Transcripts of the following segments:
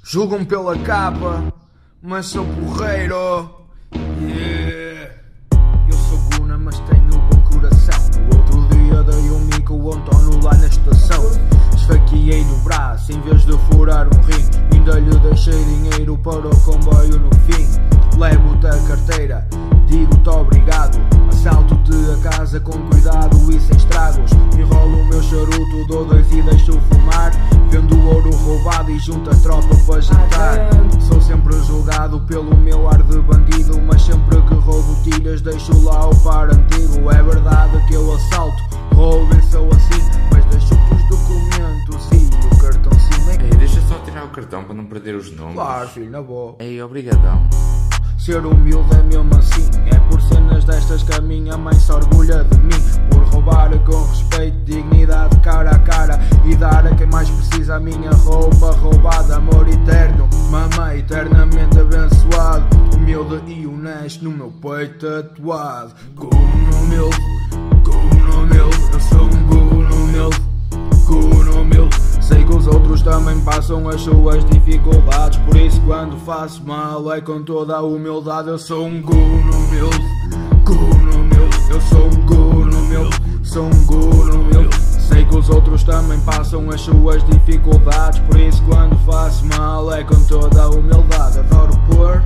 Julgam pela capa, mas sou porreiro. Yeah. Eu sou Guna, mas tenho bom coração. No outro dia dei um mico ao António lá na estação. Esfaqueei no braço em vez de furar um rim. Ainda lhe deixei dinheiro para o comboio no fim. Levo-te a carteira, digo-te obrigado. Assalto-te a casa com cuidado e sem estragos. Enrolo o meu charuto, dou dois e deixo fumar. Vendo o ouro roubado e junto a tropa para jantar. Sou sempre julgado pelo meu ar de bandido, mas sempre que roubo tilhas deixo lá o par antigo. É verdade que eu assalto, roubo e sou assim, mas deixo-te os documentos e o cartão sim. Ei, deixa só tirar o cartão para não perder os nomes. Claro, filho, na boa. Ei, obrigadão. Ser humilde é mesmo assim. É por cenas destas que a minha mãe se orgulha de mim. Por roubar com respeito, dignidade, cara a cara, e dar a quem mais precisa a minha roupa roubada. Amor eterno, mamãe eternamente abençoado. Humilde e honesto no meu peito tatuado. Guna humilde, Guna humilde. Eu sou um Guna humilde, Guna humilde. Sei que os outros também passam as suas dificuldades, por isso quando faço mal é com toda a humildade. Eu sou um Guna humilde, Guna humilde. Eu sou um Guna humilde, sou um Guna humilde. Sei que os outros também passam as suas dificuldades, por isso quando faço mal é com toda a humildade. Adoro pôr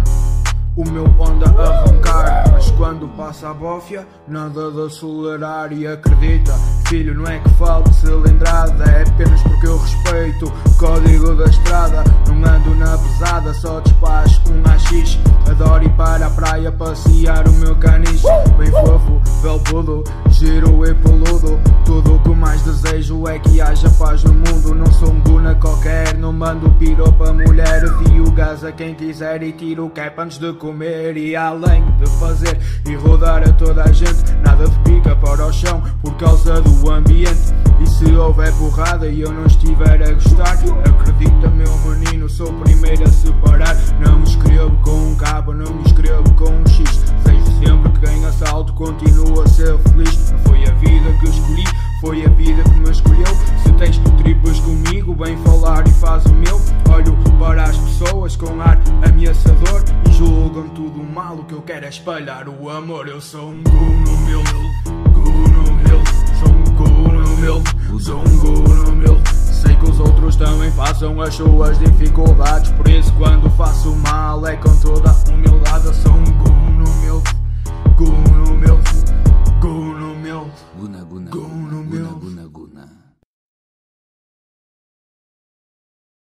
o meu Honda a roncar, mas quando passa a bófia, nada de acelerar. E acredita, filho, não é que falte cilindrada, é apenas porque eu respeito o código da estrada. Não ando na pesada, só despacho um AX. Adoro ir para a praia passear o meu caniche. Bem fofo, velpudo, giro e peludo. Tudo o que mais desejo é que haja paz no mundo. Não sou um Guna qualquer, não mando piropa mulher. Fio gás a quem quiser e tiro o cap antes de comer. E além de fazer e rodar a toda a gente, nada de pica para o chão por causa do ambiente. E se houver porrada e eu não estiver a gostar, acredita meu menino, sou o primeiro a separar. Não me escrevo com um K, não me escrevo com um X. Desejo sempre que quem assalto continue a ser feliz. Não foi a vida que escolhi, foi a vida que me escolheu. Se tens tripas comigo, bem falar e faz o meu. Olho para as pessoas com ar ameaçador e julgam tudo mal, o que eu quero é espalhar o amor. Eu sou um Guna humilde, Guna humilde. Sou um Guna humilde, sou um Guna humilde. Sei que os outros também passam as suas dificuldades, por isso quando faço mal é com toda a humildade. Eu sou um Guna humilde, Guna humilde, Guna humilde. Guna, Guna.